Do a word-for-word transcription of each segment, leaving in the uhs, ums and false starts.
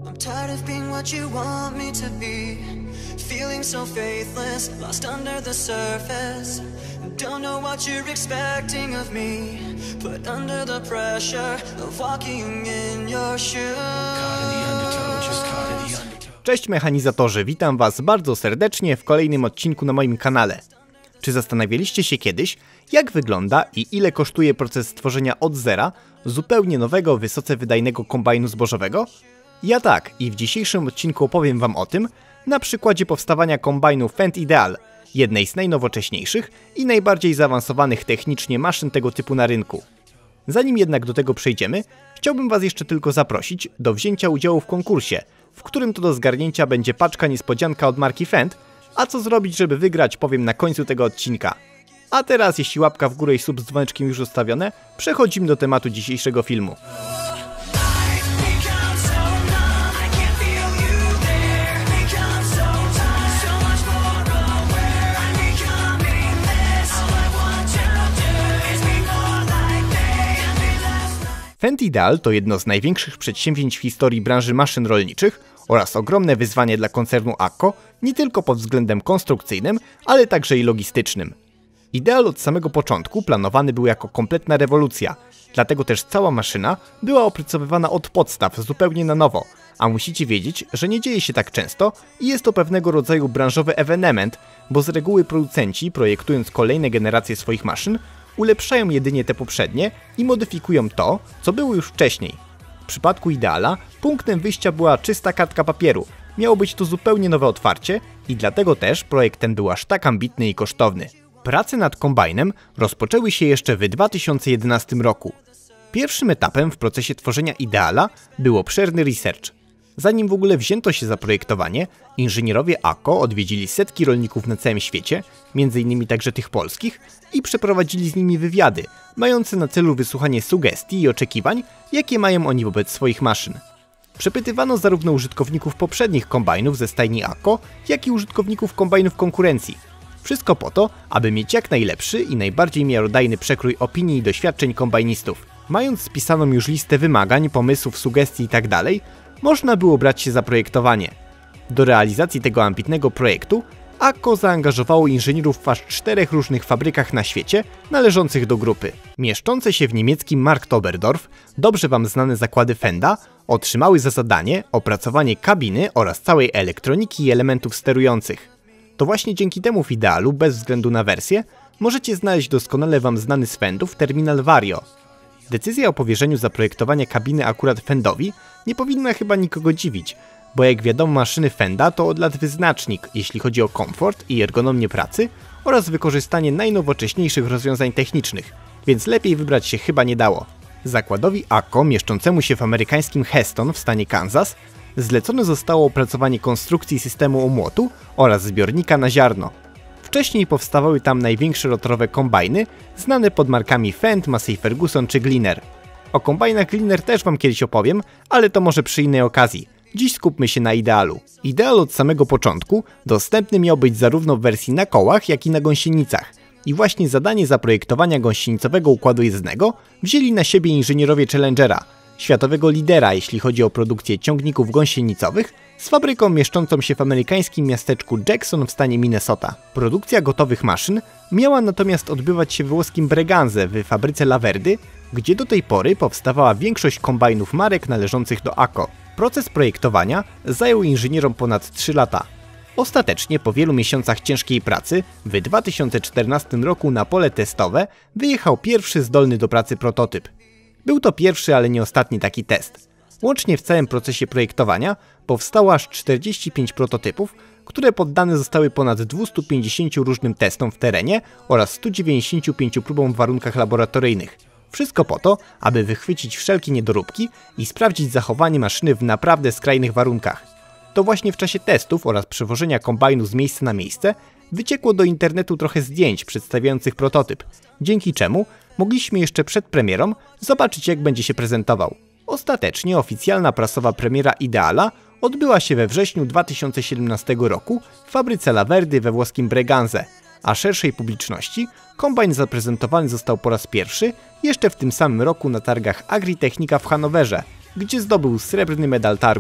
I'm tired of being what you want me to be, feeling so faithless, lost under the surface. Don't know what you're expecting of me, put under the pressure of walking in your shoes. Cześć mechanizatorzy, witam was bardzo serdecznie w kolejnym odcinku na moim kanale. Czy zastanawialiście się kiedyś, jak wygląda i ile kosztuje proces stworzenia od zera zupełnie nowego, wysoce wydajnego kombajnu zbożowego? Ja tak, i w dzisiejszym odcinku opowiem wam o tym na przykładzie powstawania kombajnu Fendt Ideal, jednej z najnowocześniejszych i najbardziej zaawansowanych technicznie maszyn tego typu na rynku. Zanim jednak do tego przejdziemy, chciałbym was jeszcze tylko zaprosić do wzięcia udziału w konkursie, w którym to do zgarnięcia będzie paczka niespodzianka od marki Fendt, a co zrobić, żeby wygrać, powiem na końcu tego odcinka. A teraz, jeśli łapka w górę i sub z dzwoneczkiem już ustawione, przechodzimy do tematu dzisiejszego filmu. Fendt Ideal to jedno z największych przedsięwzięć w historii branży maszyn rolniczych oraz ogromne wyzwanie dla koncernu AGCO, nie tylko pod względem konstrukcyjnym, ale także i logistycznym. Ideal od samego początku planowany był jako kompletna rewolucja, dlatego też cała maszyna była opracowywana od podstaw zupełnie na nowo, a musicie wiedzieć, że nie dzieje się tak często i jest to pewnego rodzaju branżowy ewenement, bo z reguły producenci, projektując kolejne generacje swoich maszyn, ulepszają jedynie te poprzednie i modyfikują to, co było już wcześniej. W przypadku Ideala punktem wyjścia była czysta kartka papieru. Miało być to zupełnie nowe otwarcie i dlatego też projekt ten był aż tak ambitny i kosztowny. Prace nad kombajnem rozpoczęły się jeszcze w dwa tysiące jedenastym roku. Pierwszym etapem w procesie tworzenia Ideala był obszerny research. Zanim w ogóle wzięto się za projektowanie, inżynierowie AGCO odwiedzili setki rolników na całym świecie, między innymi także tych polskich, i przeprowadzili z nimi wywiady, mające na celu wysłuchanie sugestii i oczekiwań, jakie mają oni wobec swoich maszyn. Przepytywano zarówno użytkowników poprzednich kombajnów ze stajni AGCO, jak i użytkowników kombajnów konkurencji. Wszystko po to, aby mieć jak najlepszy i najbardziej miarodajny przekrój opinii i doświadczeń kombajnistów. Mając spisaną już listę wymagań, pomysłów, sugestii itd., można było brać się za projektowanie. Do realizacji tego ambitnego projektu AGCO zaangażowało inżynierów w aż czterech różnych fabrykach na świecie należących do grupy. Mieszczące się w niemieckim Marktoberdorf, dobrze wam znane zakłady Fenda, otrzymały za zadanie opracowanie kabiny oraz całej elektroniki i elementów sterujących. To właśnie dzięki temu w Idealu, bez względu na wersję, możecie znaleźć doskonale wam znany z Fendów terminal Vario. Decyzja o powierzeniu zaprojektowania kabiny akurat Fendowi nie powinna chyba nikogo dziwić, bo jak wiadomo maszyny Fenda to od lat wyznacznik, jeśli chodzi o komfort i ergonomię pracy oraz wykorzystanie najnowocześniejszych rozwiązań technicznych, więc lepiej wybrać się chyba nie dało. Zakładowi AGCO mieszczącemu się w amerykańskim Hesston w stanie Kansas zlecone zostało opracowanie konstrukcji systemu omłotu oraz zbiornika na ziarno. Wcześniej powstawały tam największe rotorowe kombajny, znane pod markami Fendt, Massey Ferguson czy Gleaner. O kombajnach Gleaner też wam kiedyś opowiem, ale to może przy innej okazji. Dziś skupmy się na Idealu. Ideal od samego początku dostępny miał być zarówno w wersji na kołach, jak i na gąsienicach. I właśnie zadanie zaprojektowania gąsienicowego układu jezdnego wzięli na siebie inżynierowie Challengera, światowego lidera jeśli chodzi o produkcję ciągników gąsienicowych, z fabryką mieszczącą się w amerykańskim miasteczku Jackson w stanie Minnesota. Produkcja gotowych maszyn miała natomiast odbywać się w włoskim Breganze w fabryce Laverdy, gdzie do tej pory powstawała większość kombajnów marek należących do AGCO. Proces projektowania zajął inżynierom ponad trzy lata. Ostatecznie po wielu miesiącach ciężkiej pracy w dwa tysiące czternastym roku na pole testowe wyjechał pierwszy zdolny do pracy prototyp. Był to pierwszy, ale nie ostatni taki test. Łącznie w całym procesie projektowania powstało aż czterdzieści pięć prototypów, które poddane zostały ponad dwustu pięćdziesięciu różnym testom w terenie oraz stu dziewięćdziesięciu pięciu próbom w warunkach laboratoryjnych. Wszystko po to, aby wychwycić wszelkie niedoróbki i sprawdzić zachowanie maszyny w naprawdę skrajnych warunkach. To właśnie w czasie testów oraz przewożenia kombajnu z miejsca na miejsce wyciekło do internetu trochę zdjęć przedstawiających prototyp, dzięki czemu mogliśmy jeszcze przed premierą zobaczyć, jak będzie się prezentował. Ostatecznie oficjalna prasowa premiera Ideala odbyła się we wrześniu dwa tysiące siedemnastego roku w fabryce Laverdy we włoskim Breganze, a szerszej publiczności kombajn zaprezentowany został po raz pierwszy jeszcze w tym samym roku na targach Agritechnika w Hanowerze, gdzie zdobył srebrny medal targów.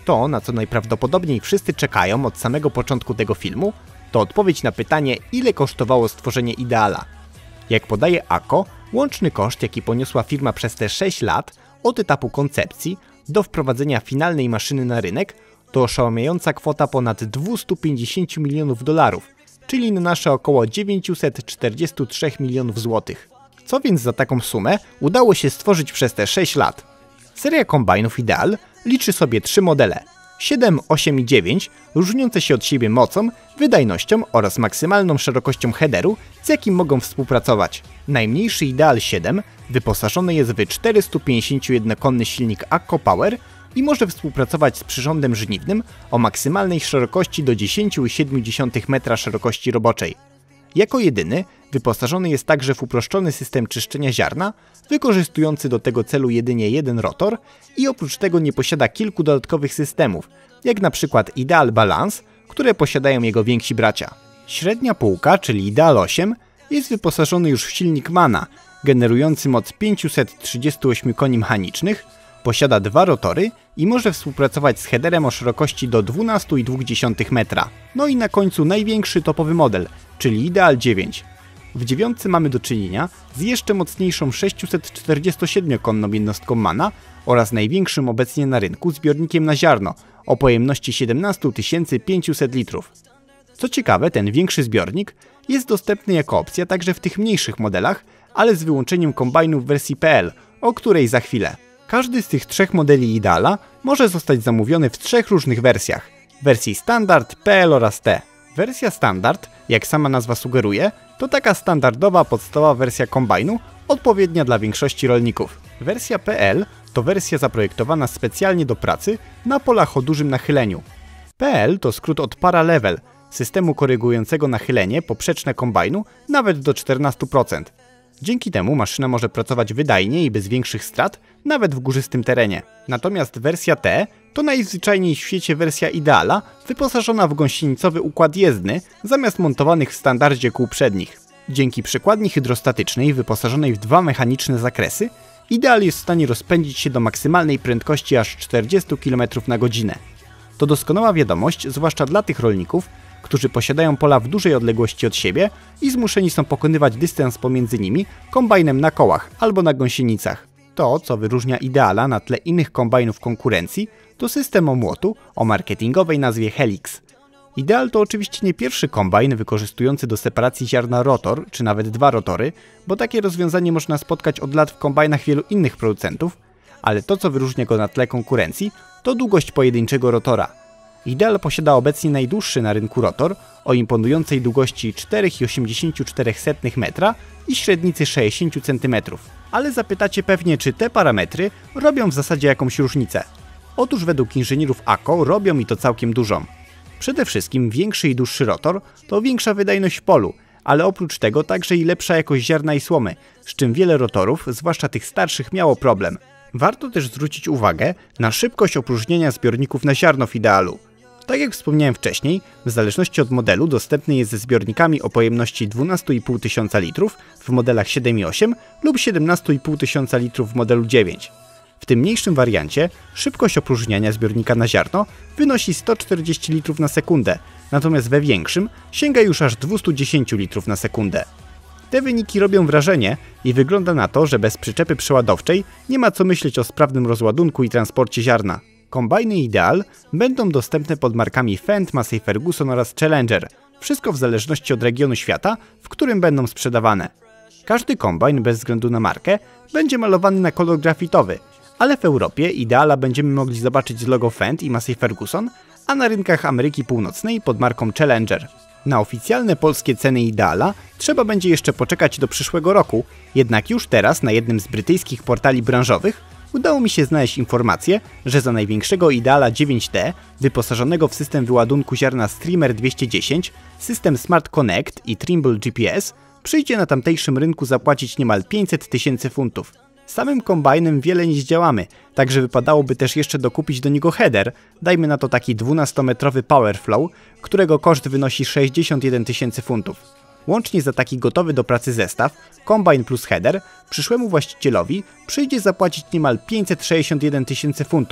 To, na co najprawdopodobniej wszyscy czekają od samego początku tego filmu, to odpowiedź na pytanie, ile kosztowało stworzenie Ideala. Jak podaje A K O, łączny koszt, jaki poniosła firma przez te sześć lat, od etapu koncepcji do wprowadzenia finalnej maszyny na rynek, to oszałamiająca kwota ponad dwieście pięćdziesiąt milionów dolarów, czyli na nasze około dziewięćset czterdzieści trzy milionów złotych. Co więc za taką sumę udało się stworzyć przez te sześć lat? Seria kombajnów Ideal liczy sobie trzy modele: siedem, osiem i dziewięć, różniące się od siebie mocą, wydajnością oraz maksymalną szerokością headeru, z jakim mogą współpracować. Najmniejszy Ideal siedem wyposażony jest w czterystupięćdziesięciojednokonny silnik A K O Power i może współpracować z przyrządem żniwnym o maksymalnej szerokości do dziesięć przecinek siedem metra szerokości roboczej. Jako jedyny wyposażony jest także w uproszczony system czyszczenia ziarna, wykorzystujący do tego celu jedynie jeden rotor i oprócz tego nie posiada kilku dodatkowych systemów, jak na przykład Ideal Balance, które posiadają jego więksi bracia. Średnia półka, czyli Ideal osiem, jest wyposażony już w silnik Mana, generujący moc pięćset trzydzieści osiem koni mechanicznych, posiada dwa rotory i może współpracować z headerem o szerokości do dwanaście przecinek dwa metra. No i na końcu największy topowy model, czyli Ideal dziewięć. W dziewiątce mamy do czynienia z jeszcze mocniejszą sześćset czterdziestosiedmiokonną jednostką Mana oraz największym obecnie na rynku zbiornikiem na ziarno o pojemności siedemnaście tysięcy pięćset litrów. Co ciekawe, ten większy zbiornik jest dostępny jako opcja także w tych mniejszych modelach, ale z wyłączeniem kombajnów w wersji P L, o której za chwilę. Każdy z tych trzech modeli Ideala może zostać zamówiony w trzech różnych wersjach: wersji Standard, P L oraz T. Wersja Standard, jak sama nazwa sugeruje, to taka standardowa, podstawowa wersja kombajnu, odpowiednia dla większości rolników. Wersja P L to wersja zaprojektowana specjalnie do pracy na polach o dużym nachyleniu. P L to skrót od Paralevel, systemu korygującego nachylenie poprzeczne kombajnu nawet do czternastu procent. Dzięki temu maszyna może pracować wydajnie i bez większych strat, nawet w górzystym terenie. Natomiast wersja T to najzwyczajniej w świecie wersja Ideala, wyposażona w gąsienicowy układ jezdny, zamiast montowanych w standardzie kół przednich. Dzięki przekładni hydrostatycznej wyposażonej w dwa mechaniczne zakresy, Ideal jest w stanie rozpędzić się do maksymalnej prędkości aż czterdzieści kilometrów na godzinę. To doskonała wiadomość, zwłaszcza dla tych rolników, którzy posiadają pola w dużej odległości od siebie i zmuszeni są pokonywać dystans pomiędzy nimi kombajnem na kołach albo na gąsienicach. To, co wyróżnia Ideala na tle innych kombajnów konkurencji, to system omłotu o marketingowej nazwie Helix. Ideal to oczywiście nie pierwszy kombajn wykorzystujący do separacji ziarna rotor, czy nawet dwa rotory, bo takie rozwiązanie można spotkać od lat w kombajnach wielu innych producentów, ale to, co wyróżnia go na tle konkurencji, to długość pojedynczego rotora. Ideal posiada obecnie najdłuższy na rynku rotor o imponującej długości cztery przecinek osiemdziesiąt cztery metra i średnicy sześćdziesiąt centymetrów. Ale zapytacie pewnie, czy te parametry robią w zasadzie jakąś różnicę. Otóż według inżynierów A K O robią i to całkiem dużą. Przede wszystkim większy i dłuższy rotor to większa wydajność w polu, ale oprócz tego także i lepsza jakość ziarna i słomy, z czym wiele rotorów, zwłaszcza tych starszych, miało problem. Warto też zwrócić uwagę na szybkość opróżnienia zbiorników na ziarno w Idealu. Tak jak wspomniałem wcześniej, w zależności od modelu dostępny jest ze zbiornikami o pojemności dwanaście i pół tysiąca litrów w modelach siedem i osiem lub siedemnaście i pół tysiąca litrów w modelu dziewięć. W tym mniejszym wariancie szybkość opróżniania zbiornika na ziarno wynosi sto czterdzieści litrów na sekundę, natomiast we większym sięga już aż dwieście dziesięć litrów na sekundę. Te wyniki robią wrażenie i wygląda na to, że bez przyczepy przeładowczej nie ma co myśleć o sprawnym rozładunku i transporcie ziarna. Kombajny Ideal będą dostępne pod markami Fendt, Massey Ferguson oraz Challenger, wszystko w zależności od regionu świata, w którym będą sprzedawane. Każdy kombajn bez względu na markę będzie malowany na kolor grafitowy, ale w Europie Ideala będziemy mogli zobaczyć z logo Fendt i Massey Ferguson, a na rynkach Ameryki Północnej pod marką Challenger. Na oficjalne polskie ceny Ideala trzeba będzie jeszcze poczekać do przyszłego roku, jednak już teraz na jednym z brytyjskich portali branżowych udało mi się znaleźć informację, że za największego Ideala dziewięć T, wyposażonego w system wyładunku ziarna Streamer dwieście dziesięć, system Smart Connect i Trimble G P S, przyjdzie na tamtejszym rynku zapłacić niemal pięćset tysięcy funtów. Samym kombajnem wiele nie zdziałamy, także wypadałoby też jeszcze dokupić do niego header, dajmy na to taki dwunastometrowy Powerflow, którego koszt wynosi sześćdziesiąt jeden tysięcy funtów. Łącznie za taki gotowy do pracy zestaw, kombajn plus header, przyszłemu właścicielowi przyjdzie zapłacić niemal pięćset sześćdziesiąt jeden tysięcy funtów,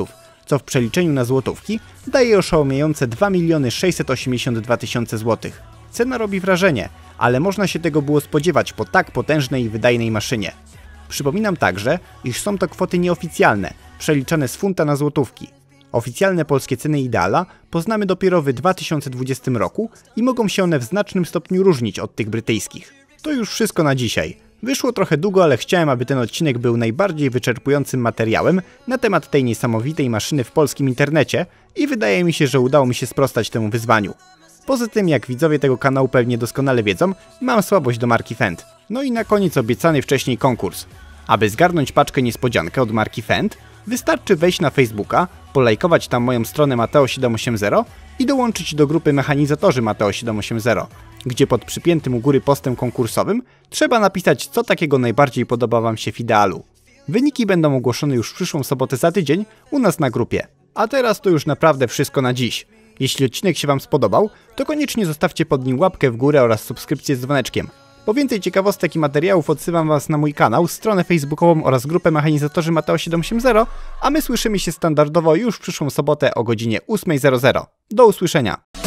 co w przeliczeniu na złotówki daje oszałamiające dwa miliony sześćset osiemdziesiąt dwa tysiące złotych. Cena robi wrażenie, ale można się tego było spodziewać po tak potężnej i wydajnej maszynie. Przypominam także, iż są to kwoty nieoficjalne, przeliczane z funta na złotówki. Oficjalne polskie ceny Ideala poznamy dopiero w dwa tysiące dwudziestym roku i mogą się one w znacznym stopniu różnić od tych brytyjskich. To już wszystko na dzisiaj. Wyszło trochę długo, ale chciałem, aby ten odcinek był najbardziej wyczerpującym materiałem na temat tej niesamowitej maszyny w polskim internecie i wydaje mi się, że udało mi się sprostać temu wyzwaniu. Poza tym, jak widzowie tego kanału pewnie doskonale wiedzą, mam słabość do marki Fendt. No i na koniec obiecany wcześniej konkurs. Aby zgarnąć paczkę niespodziankę od marki Fendt, wystarczy wejść na Facebooka, polajkować tam moją stronę Mateo siedem osiemdziesiąt i dołączyć do grupy Mechanizatorzy Mateo siedem osiemdziesiąt, gdzie pod przypiętym u góry postem konkursowym trzeba napisać, co takiego najbardziej podoba Wam się w Idealu. Wyniki będą ogłoszone już w przyszłą sobotę za tydzień u nas na grupie. A teraz to już naprawdę wszystko na dziś. Jeśli odcinek się Wam spodobał, to koniecznie zostawcie pod nim łapkę w górę oraz subskrypcję z dzwoneczkiem. Po więcej ciekawostek i materiałów odsyłam Was na mój kanał, stronę facebookową oraz grupę Mechanizatorzy Mateo siedem osiemdziesiąt, a my słyszymy się standardowo już w przyszłą sobotę o godzinie ósmej zero zero. Do usłyszenia!